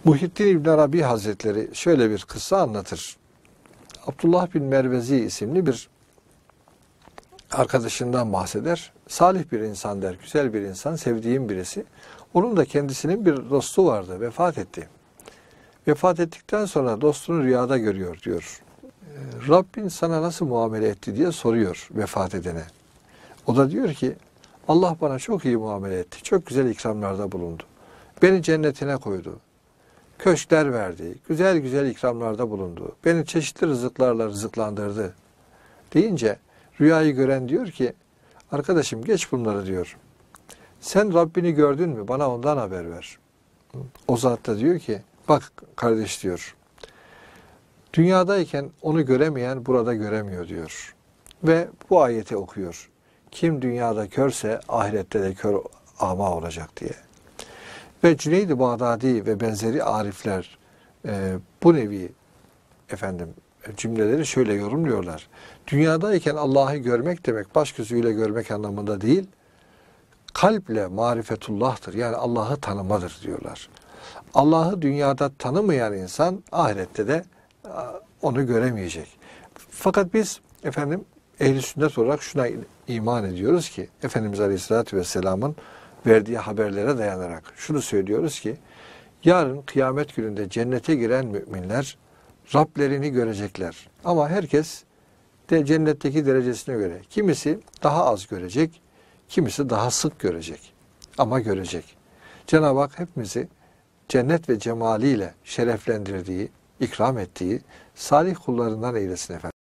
Muhittin İbn Arabi Hazretleri şöyle bir kıssa anlatır. Abdullah bin Mervezi isimli bir arkadaşından bahseder. Salih bir insan der, güzel bir insan, sevdiğim birisi. Onun da kendisinin bir dostu vardı, vefat etti. Vefat ettikten sonra dostunu rüyada görüyor diyor. Rabbin sana nasıl muamele etti diye soruyor vefat edene. O da diyor ki Allah bana çok iyi muamele etti, çok güzel ikramlarda bulundu. Beni cennetine koydu. Köşkler verdi, güzel güzel ikramlarda bulundu. Beni çeşitli rızıklarla rızıklandırdı deyince rüyayı gören diyor ki arkadaşım geç bunları diyor. Sen Rabbini gördün mü? Bana ondan haber ver. O zat da diyor ki bak kardeş diyor. Dünyadayken onu göremeyen burada göremiyor diyor. Ve bu ayeti okuyor. Kim dünyada körse ahirette de kör ama olacak diye. Ve Cüneyd-i Bağdadi ve benzeri arifler bu nevi cümleleri şöyle yorumluyorlar. Dünyadayken Allah'ı görmek demek baş gözüyle görmek anlamında değil, kalple marifetullah'tır. Yani Allah'ı tanımadır diyorlar. Allah'ı dünyada tanımayan insan ahirette de onu göremeyecek. Fakat biz ehli sünnet olarak şuna iman ediyoruz ki Efendimiz Aleyhisselatü Vesselam'ın verdiği haberlere dayanarak şunu söylüyoruz ki yarın kıyamet gününde cennete giren müminler Rablerini görecekler. Ama herkes de cennetteki derecesine göre. Kimisi daha az görecek, kimisi daha sık görecek. Ama görecek. Cenab-ı Hak hepimizi cennet ve cemaliyle şereflendirdiği, ikram ettiği salih kullarından eylesin efendim.